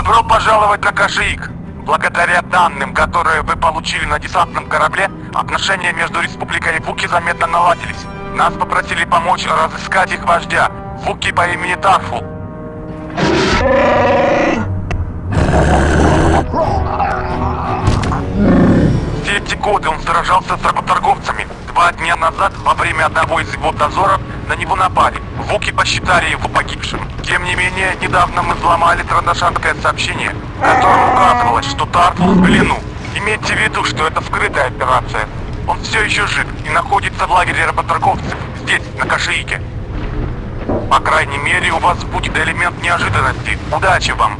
Добро пожаловать на Кашиик. Благодаря данным, которые вы получили на десантном корабле, отношения между Республикой и Вуки заметно наладились. Нас попросили помочь разыскать их вождя, Вуки по имени Тарфул. Все эти годы он сражался с работорговцами. 2 дня назад, во время одного из его дозоров, на него напали. Вуки посчитали его погибшим. Тем не менее, недавно мы взломали трандашанское сообщение, в котором указывалось, что Тарфул в плену. Имейте в виду, что это скрытая операция. Он все еще жив и находится в лагере работорговцев, здесь, на Кашиике. По крайней мере, у вас будет элемент неожиданности. Удачи вам!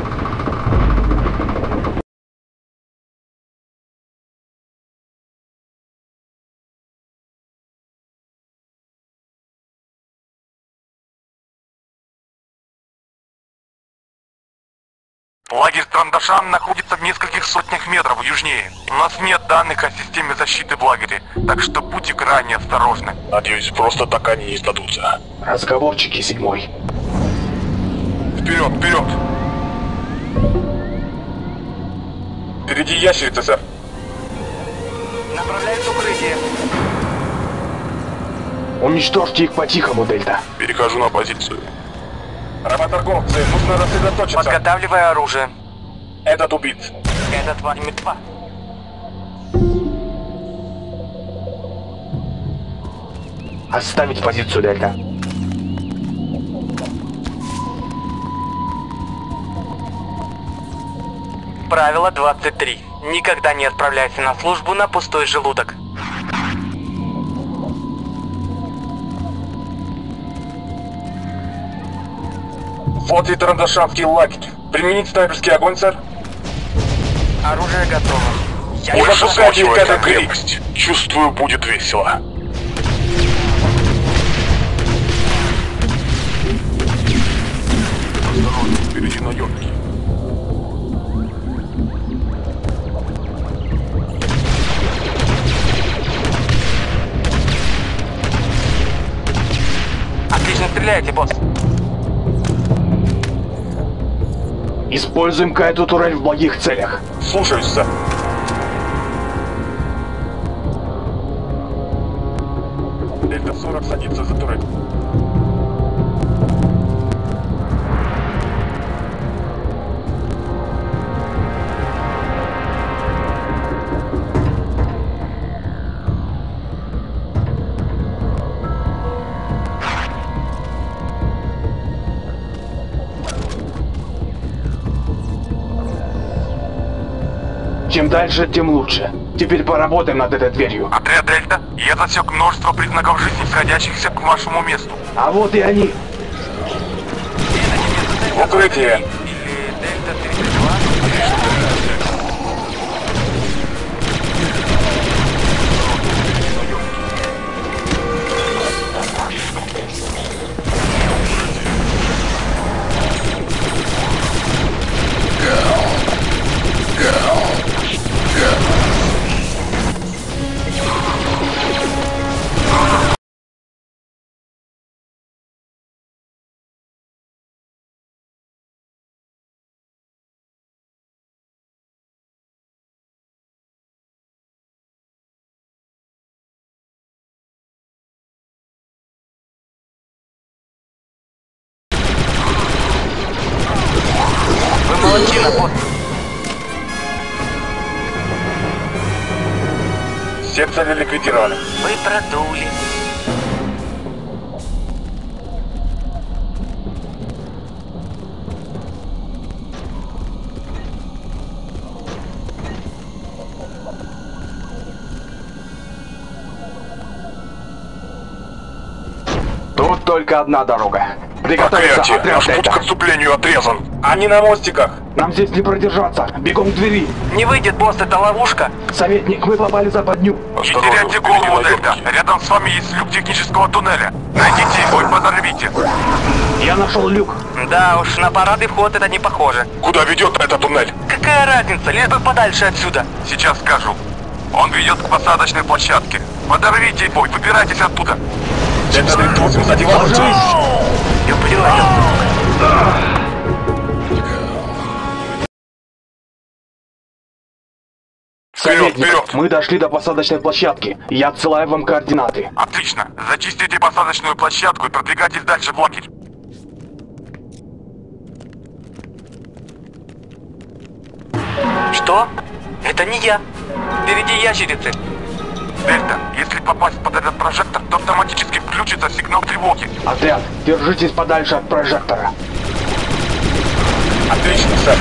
Лагерь Трандашан находится в нескольких сотнях метров южнее. У нас нет данных о системе защиты в лагере, так что будьте крайне осторожны. Надеюсь, просто так они не сдадутся. Разговорчики, 7-й. Вперед, вперед! Впереди ящерица, сэр. Направляюсь в укрытие. Уничтожьте их по-тихому, Дельта. Перехожу на позицию. Работорговцы, нужно рассредоточиться. Подготавливай оружие. Этот убит. Этот возьмет 2. Оставить позицию, Дельта. Правило 23. Никогда не отправляйся на службу на пустой желудок. Вот и трандашанский лагерь. Применить снайперский огонь, сэр. Оружие готово. Больше схвачивает эта крепость. Чувствую, будет весело. Осторожно, впереди наемники. Отлично стреляете, босс. Используем-ка эту турель в благих целях. Слушаюсь, сэр. Дельта-40 садится за турель. Чем дальше, тем лучше. Теперь поработаем над этой дверью. Отряд Дельта, я засек множество признаков жизни, сходящихся к вашему месту. А вот и они. Укрытие. Или Дельта-32. Молодчина, босс. Все цели ликвидированы. Вы продули. Тут только одна дорога. Приготовиться, Проклятие! отряд Наш путь к Дельта. отступлению отрезан. Они на мостиках. Нам здесь не продержаться. Бегом к двери. Не выйдет, босс, это ловушка. Советник, мы попали в западню. Не теряйте голову, Дельта. Рядом с вами есть люк технического туннеля. Найдите его и подорвите. Я нашел люк. Да уж, на парадный вход это не похоже. Куда ведет этот туннель? Какая разница, лишь бы подальше отсюда. Сейчас скажу. Он ведет к посадочной площадке. Подорвите его и выбирайтесь оттуда. Дельта-38 задевалась. Я поняла. Советник, вперед! мы дошли до посадочной площадки. Я отсылаю вам координаты. Отлично. Зачистите посадочную площадку и продвигайтесь дальше в лагерь. Что? Это не я. Впереди ящерицы. Дельта, если попасть под этот прожектор, то автоматически включится сигнал тревоги. Отряд, держитесь подальше от прожектора. Отлично, сэр.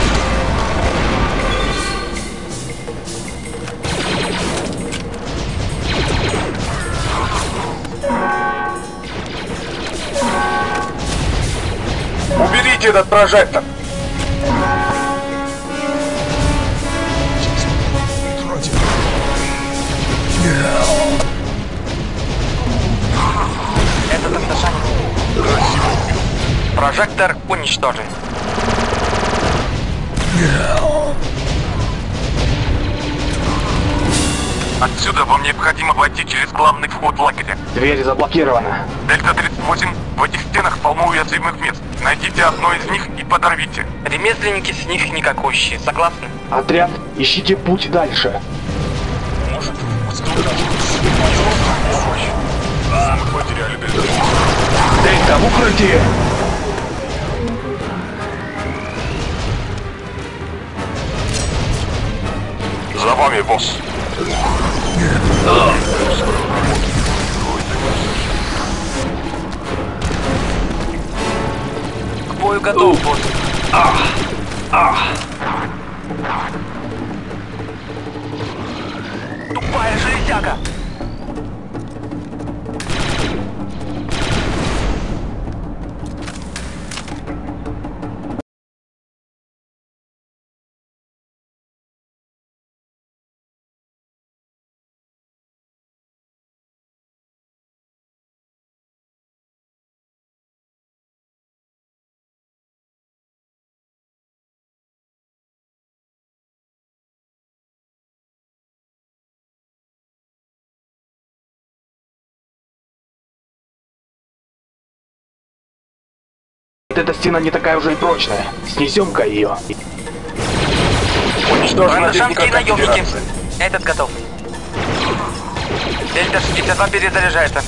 Уберите этот прожектор! Это Тандашанин. Прожектор уничтожен. Отсюда вам необходимо войти через главный вход лагеря. Дверь заблокирована. Дельта-38, в этих стенах полно уязвимых мест. Найдите одно из них и подорвите. Ремесленники с них никакущие. Согласны? Отряд, ищите путь дальше. Дельта, в укрытие! За вами, босс. К бою готов, босс. Тупая железяка! Эта стена не такая уже и прочная. Снесем-ка ее. Уничтожена техника Тандашанские наемники. конфедерации. Этот готов. Дельта-62 перезаряжается.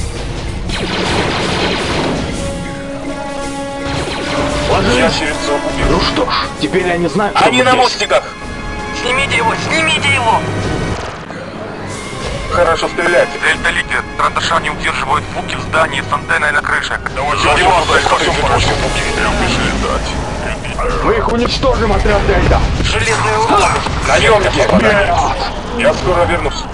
Ложись! Ящерицу убил. Ну что ж, теперь я не знаю, что Они мы на здесь. мостиках! Снимите его! Снимите его! Хорошо стреляйте. Дельта-лидер, Трандашане удерживают Фуки в здании с антенной на крыше. Мы их уничтожим, отряд Дельта! Железные уроды! Наемники! Нет! Я скоро вернусь.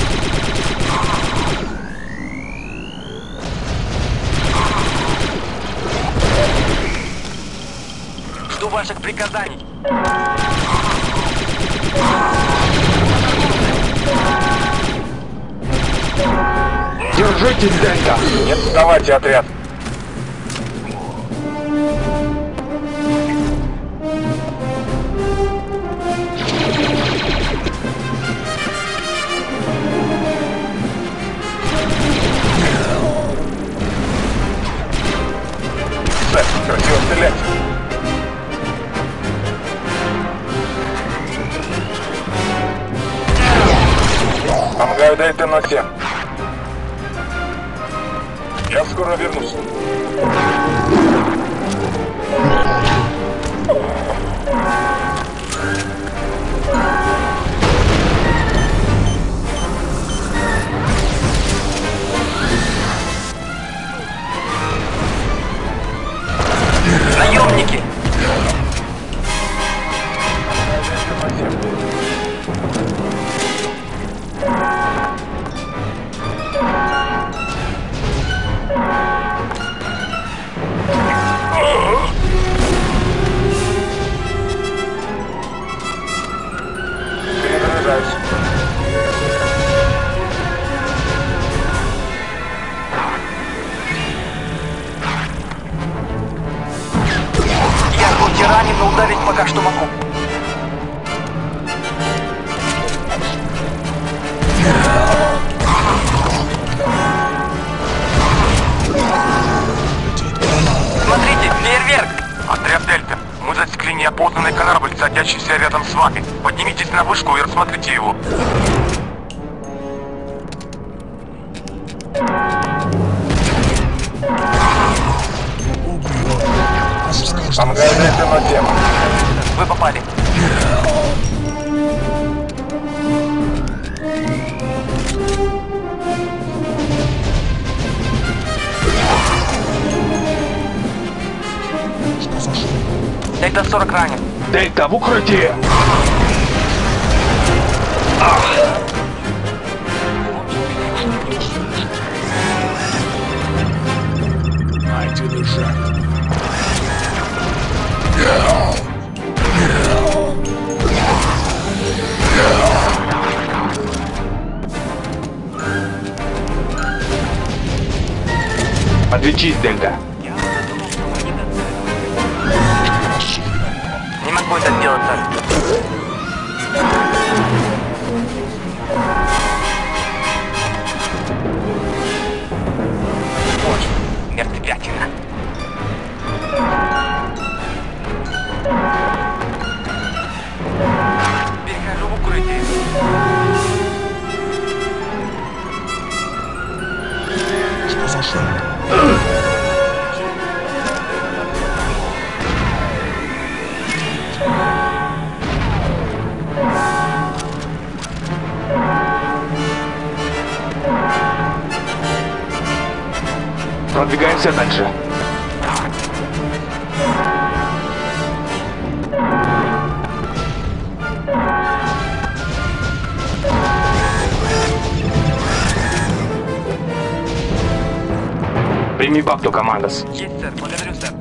Жду ваших приказаний. Держитесь, Дельта! Не отставайте, отряд. Сэр, красиво стрелять. Помогаю Дельта на 7. Я скоро вернусь. Наемники! Перезаряжаюсь. Я хоть и ранен, но ударить пока что могу. Смотрите, фейерверк! Отряд Дельта, мы засекли неопознанный корабль, садящийся рядом с вами. Поднимитесь на вышку и рассмотрите его. Помогаю дайте на тему. Вы попали. Дельта 40 ранен. Дельта, в укрытии! Отличись, Дельта. Не могу это сделать, сэр. Мертвятина. Перехожу в укрытие. Продвигаемся дальше. Прими бакту, командос. Есть, сэр. Благодарю, сэр.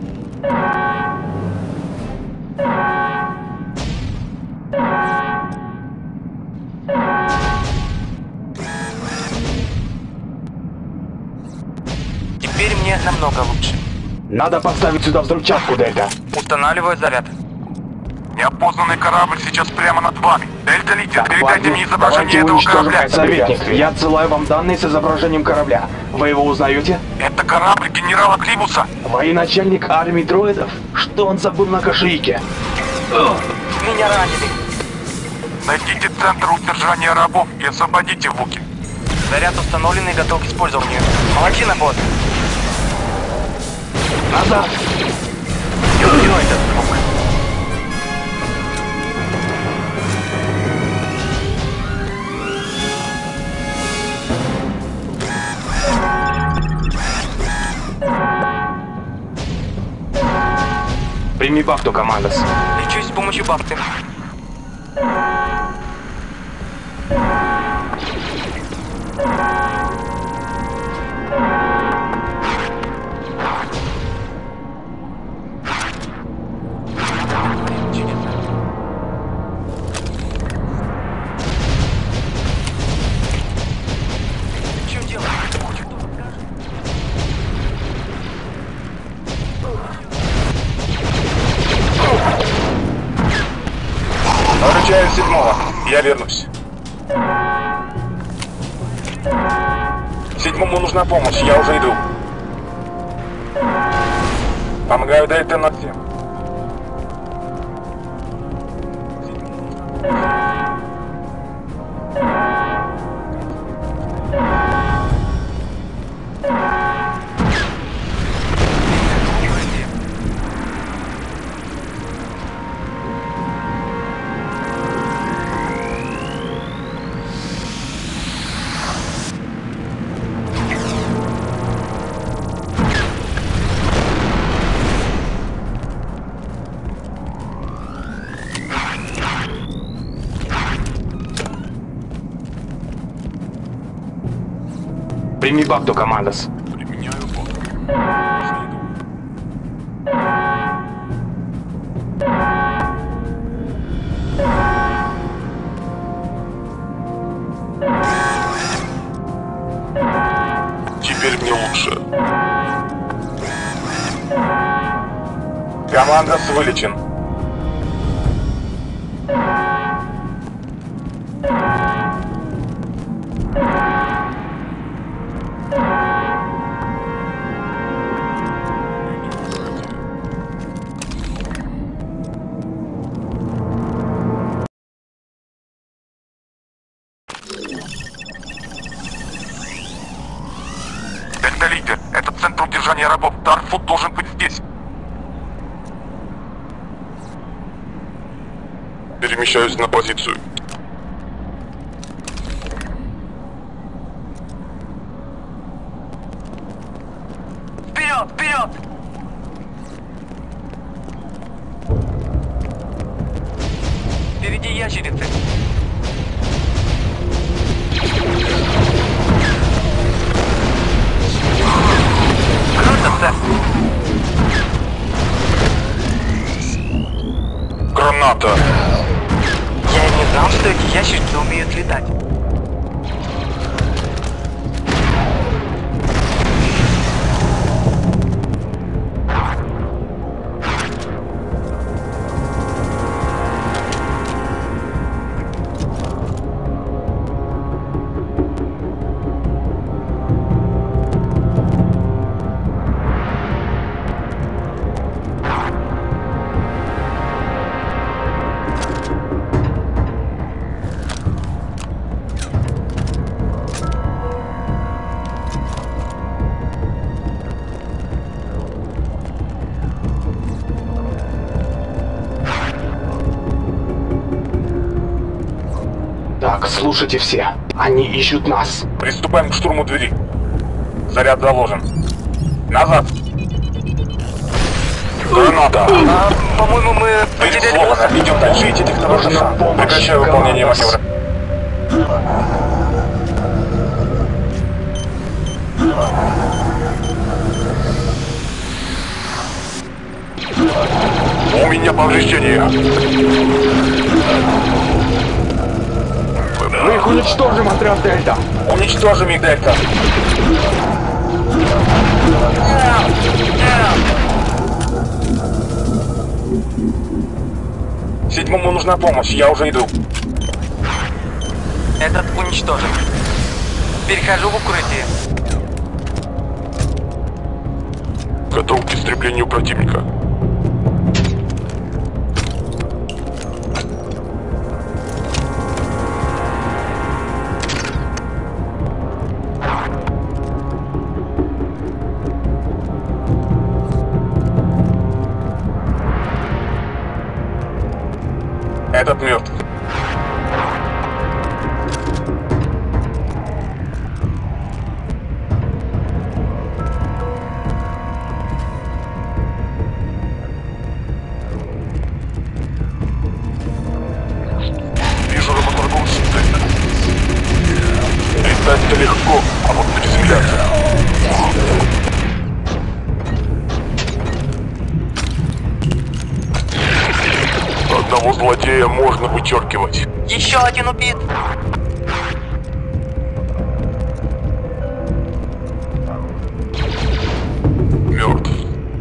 Теперь мне намного лучше. Надо поставить сюда взрывчатку, Дельта. Устанавливаю заряд. Неопознанный корабль сейчас прямо над вами. Дельта-лидер, Так, передайте ладно, мне изображение давайте этого уничтожим корабля. советник. Я отсылаю вам данные с изображением корабля. Вы его узнаете? Это корабль генерала Клибуса. Военачальник армии дроидов? Что он забыл на Кашиике? Меня ранили. Найдите центр удержания рабов и освободите Вуки. Заряд установлен и готов к использованию. Молодчина, босс. Назад! Люблю этот звук. Прими бахту, командос. Лечусь с помощью бахты. В чем дело? Хочешь, кто расскажет? Выручаю седьмого. Я вернусь. Седьмому нужна помощь, я уже иду. Помогаю дельта на тему. Прими бахту, командос. Применяю бот. Теперь мне лучше. Командос вылечен. рабов. Тарфут должен быть здесь. Перемещаюсь на позицию. Вперед, вперед! Впереди ящерицы. Крутятся. Граната! Я и не знал, что эти ящерицы умеют летать. Так, слушайте все. Они ищут нас. Приступаем к штурму двери. Заряд заложен. Назад! Граната! По-моему, мы потеряли Сломано. босса. Идем дальше. Идите к Тарандашам. Прекращаю выполнение маневра. У меня повреждения. Мы их уничтожим, отряд Дельта. Уничтожим их, Дельта. Седьмому нужна помощь, я уже иду. Этот уничтожен. Перехожу в укрытие. Готов к истреблению противника. Этот мертв. Вижу работорговцев. Летать-то легко, а вот приземляться. Одного злодея можно вычеркивать. Еще один убит. Мертв.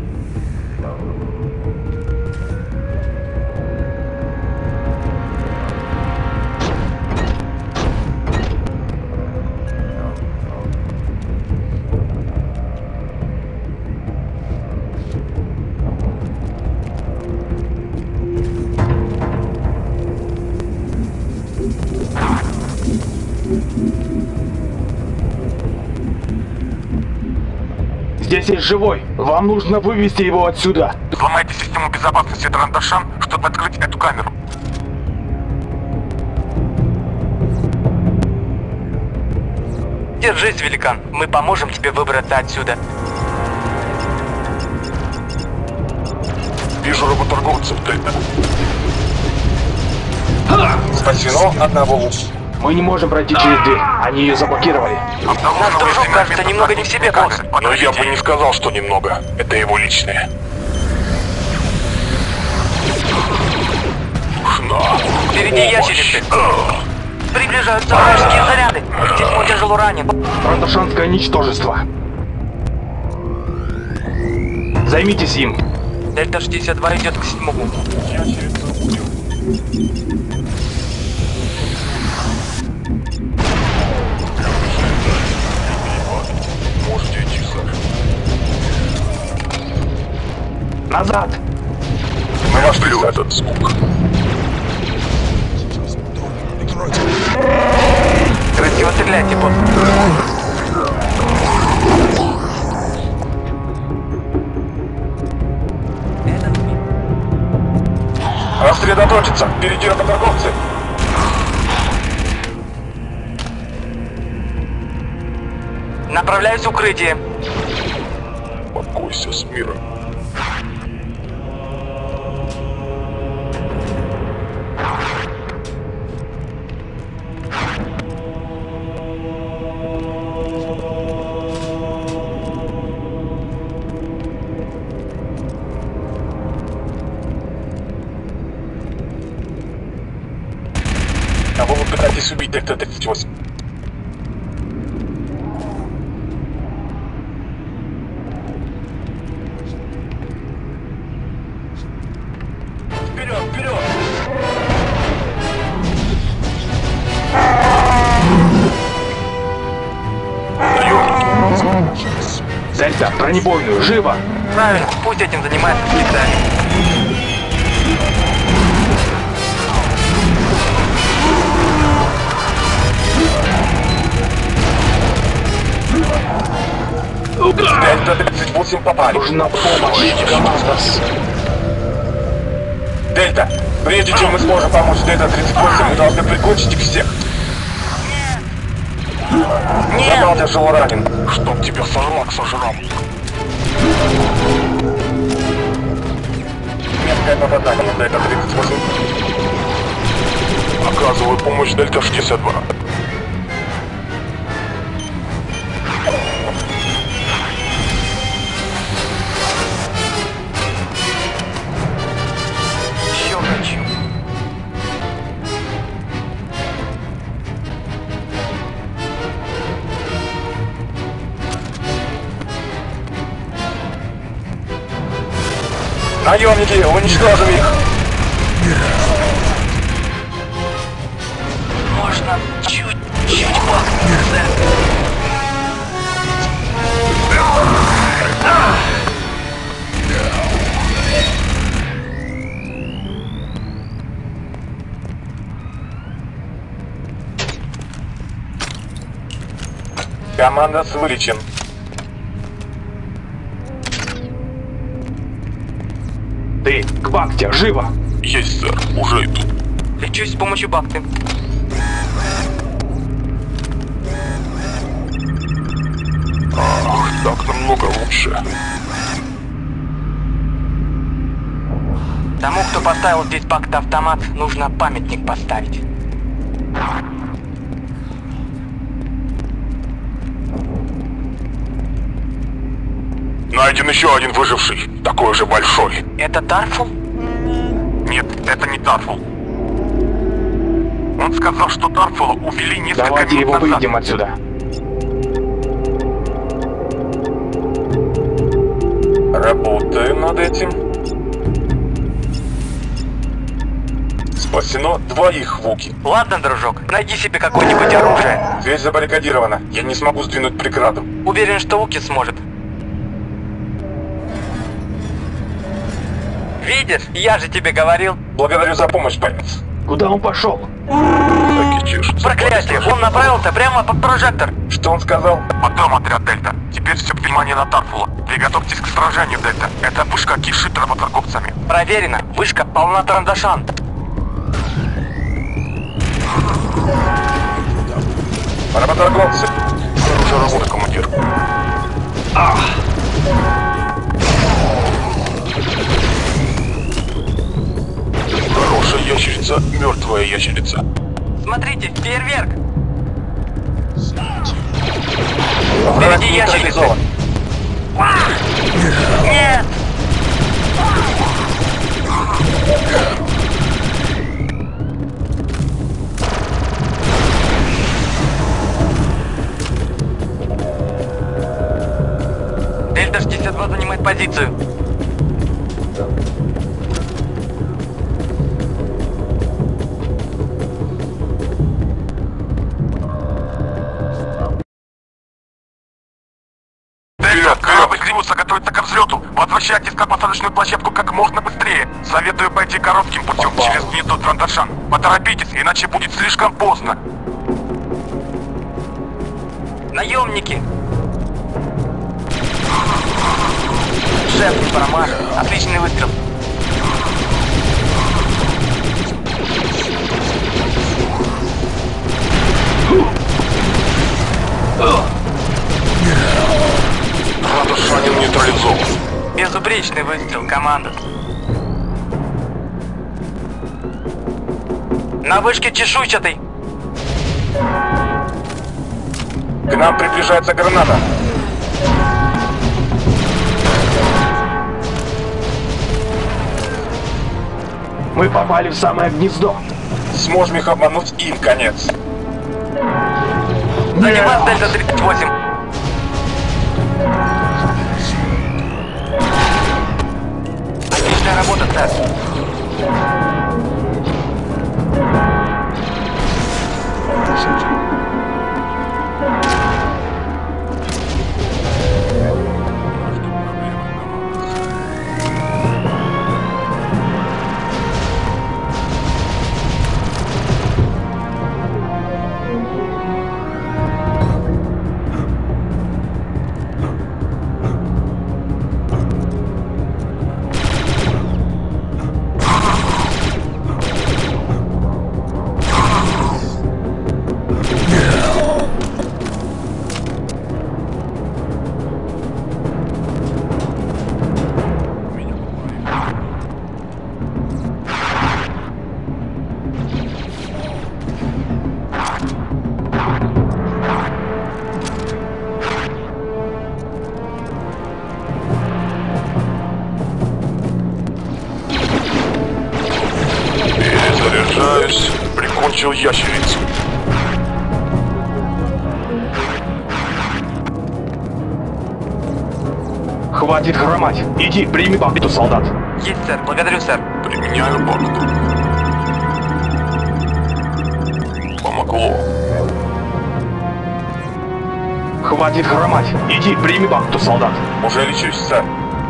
Здесь есть живой. Вам нужно вывести его отсюда. Взломайте систему безопасности Тарандашан, чтобы открыть эту камеру. Держись, великан. Мы поможем тебе выбраться отсюда. Вижу работорговцев, Дельта. Спасено одного лука. Мы не можем пройти через дверь. Они ее заблокировали. Наш дружок, кажется, немного не в себе, босс. Но я бы не сказал, что немного. Это его личное. Впереди ящерицы. Приближаются вражеские заряды. Седьмой тяжело ранен. Тарандашанское ничтожество. Займитесь им. Дельта 62 идет к седьмому. Можете идти, сэр. Назад. Мы вошли в этот звук. Красиво стреляйте, босс. Рассредоточиться! Впереди работорговцы! Направляюсь в укрытие. Покойся с миром. Кого вы пытаетесь убить, Дельта-38? Вперед, вперед! Дельта, бронебойную, живо! Правильно, пусть этим занимается специалист. Дельта-38 попали. Нужна помощь, команда. Дельта, прежде чем мы сможем помочь Дельта-38, мы должны прикончить их всех. Запал тяжело ранен. Чтоб тебя сожрал, сожрал. Меткое попадание, Дельта-38. Оказываю помощь Дельта-62. Еще хочу. Наемники, уничтожим их! Можно чуть-чуть похуже. Команда вылечен. Ты, к Бахте, живо! Есть, сэр, уже иду. Лечусь с помощью бакты. Ах, так намного лучше. Тому, кто поставил здесь бакт-автомат, нужно памятник поставить. Найден еще один выживший, такой же большой. Это Тарфул? Нет, это не Тарфул. Он сказал, что Тарфула увели несколько Давайте минут его назад. выведем отсюда. Работаем над этим. Спасено двоих Вуки. Ладно, дружок, найди себе какое-нибудь оружие. Дверь забаррикадирована. Я не смогу сдвинуть преграду. Уверен, что Уки сможет. Видишь, я же тебе говорил. Благодарю за помощь, парень. Куда он пошел? Так и чешется. Проклятие, он направился прямо под прожектор. Что он сказал? Потом отряд Дельта. Теперь все внимание на Тарфула. Приготовьтесь к сражению, Дельта. Эта вышка кишит работорговцами. Проверено, вышка полна трандашан. Работорговцы. Хорошая работа, командир. Хорошая ящерица, мертвая ящерица. Смотрите, фейерверк. Враг Впереди ящерицы. нейтрализован. Нет! Дельта-62 занимает позицию. Дельта, корабль двигается, готовится к взлету. Возвращайтесь на посадочную площадку как можно быстрее. Советую пойти коротким путем через гнездо Трандашан. Поторопитесь, иначе будет слишком поздно. Наемники! Шеф, не промажь. Отличный выстрел. Радошанин нейтрализован. Безупречный выстрел, команда. На вышке чешуйчатый. К нам приближается граната. Мы попали в самое гнездо. Сможем их обмануть, и им конец. Сзади вас Дельта-38. Отличная работа, сэр. Перезаряжаюсь. Прикончил ящерицу. Хватит хромать. Иди, прими бабиту, солдат. Есть, сэр. Благодарю, сэр. Применяю бакту. Помогло. Хватит хромать. Иди, прими бабиту, солдат. Уже лечусь, сэр.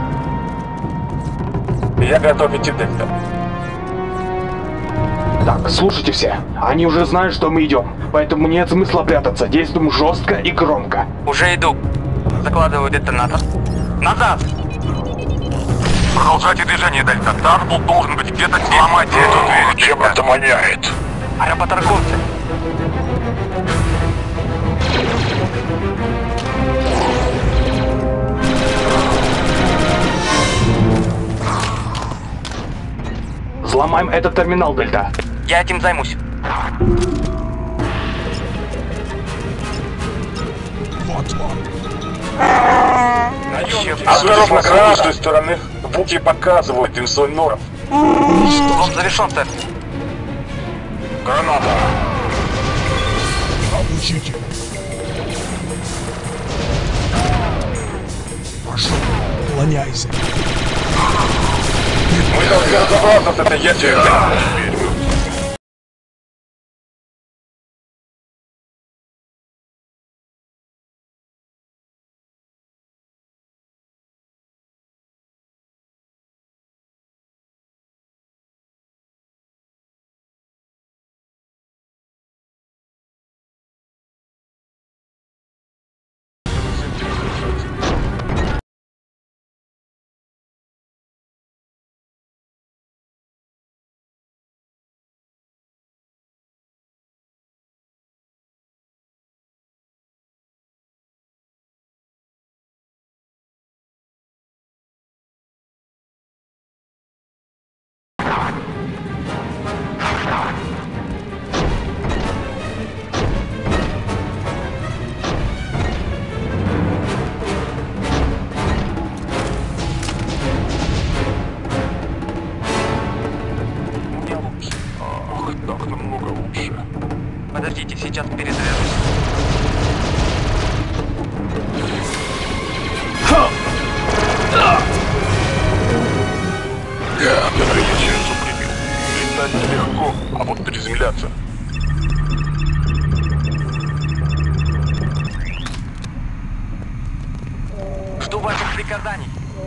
Я готов идти в Дельта. Так, слушайте все. Они уже знают, что мы идем. Поэтому нет смысла прятаться. Действуем жестко и громко. Уже иду. Закладываю детонатор. Назад! Продолжайте движение, Дельта. Тарбл должен быть где-то здесь. Сломайте эту дверь. Чем это воняет? Аэропоторговцы. Взломаем этот терминал, Дельта. Я этим займусь. Осторожно, граната с той стороны. Буки показывают им свой норов. Он завершен, сэр. Граната. Обучите. Пошел, уклоняйся. Мы должны разобраться с этой ящерицей. Так намного лучше. Подождите, сейчас перезаряжусь. Я ящерицу прибил. Летать нелегко, а вот приземляться. Жду ваших приказаний.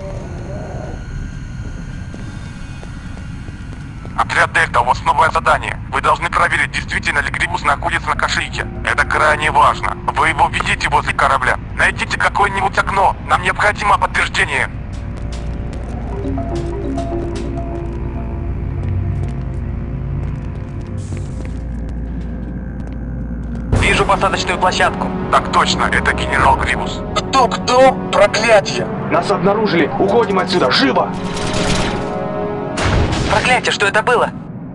Отряд Дельта, у вас новое задание. Вы должны проверить, действительно ли Грибус находится на Кашике. Это крайне важно. Вы его видите возле корабля. Найдите какое-нибудь окно. Нам необходимо подтверждение. Вижу Вижу посадочную площадку. Так точно, это генерал Грибус. Кто? Проклятье! Нас обнаружили! Уходим отсюда! Живо! Проклятие, что это было?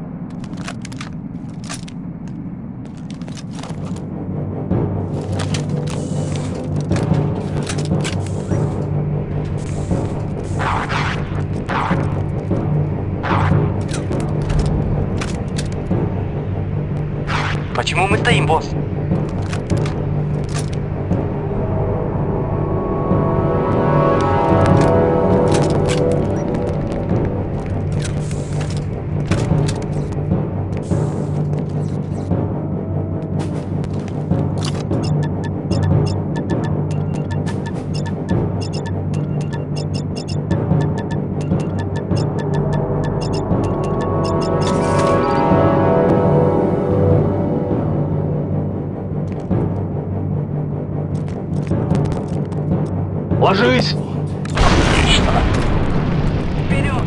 Почему мы стоим, босс? Ложись! Отлично. Вперед!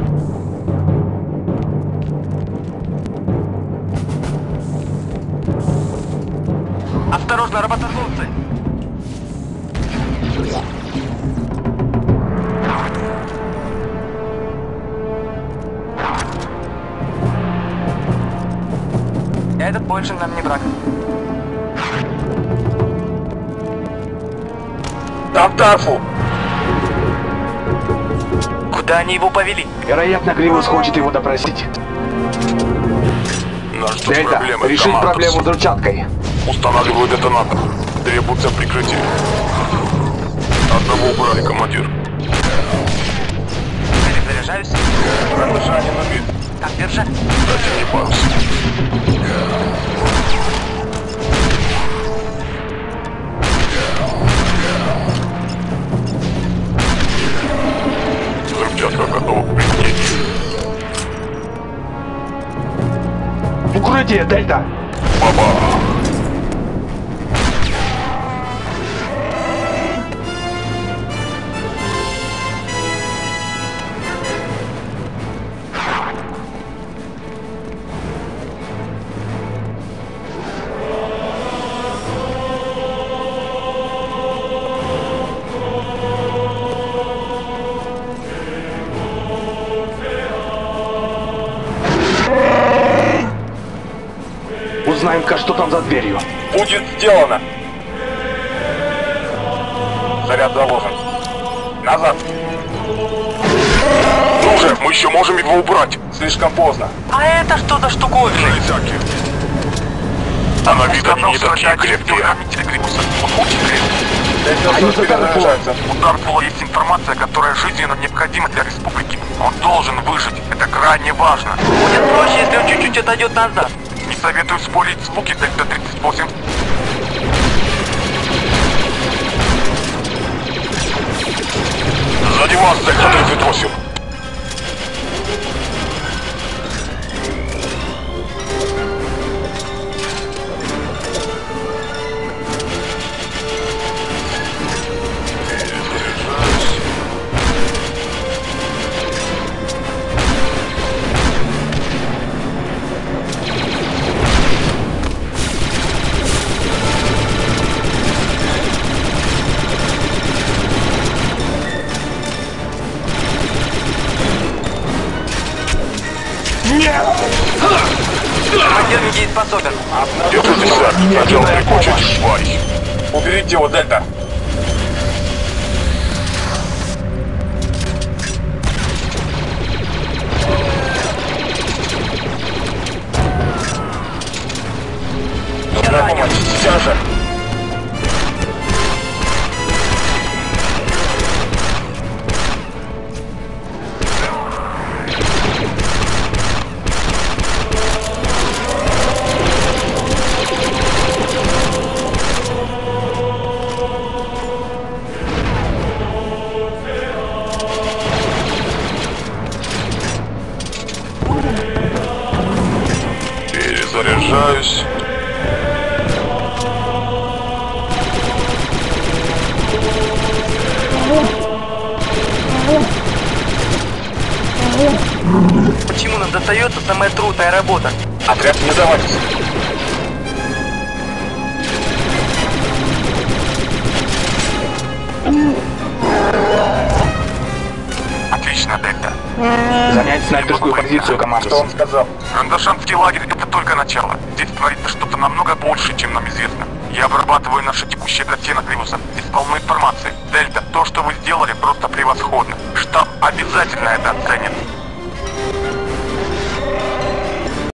Осторожно, работорговцы! Этот больше нам не враг. Там Тарфу! Куда они его повели? Вероятно, Гривус хочет его допросить. Нас ждут Дельта, проблемы, решить командос. проблему с взрывчаткой. Устанавливаю детонатор. Требуется прикрытие. Одного убрали, командир. Заряжаюсь. Продолжание на вид. Так, держать. Дайте мне парус. Взрывчатка готова к применению. Укрытие, Дельта! Баба! Узнаем-ка, что там за дверью. Будет сделано! Заряд заложен. Назад! Ну же, мы еще можем его убрать. Слишком поздно. А это что за штуковина? Железяки. А на вид они не такие крепкие. Дельта перезаряжается. У Дарфула есть информация, которая жизненно необходима для республики. Он должен выжить. Это крайне важно. Будет проще, если он чуть-чуть отойдет назад. Не советую спорить с Вуки Дельта-38. Сзади вас, Дельта-38. Командир недееспособен. Держитесь, сэр. Сначала прикончите тварь. Уберите его, Дельта. Нужна помощь. Сейчас же. Перезаряжаюсь. Почему нам достается самая трудная работа? Отряд, не сдавайтесь. Занять снайперскую позицию, командос. Что он сказал? Рандашанский лагерь — это только начало. Здесь творится что-то намного больше, чем нам известно. Я обрабатываю наши текущие досье на Криуса.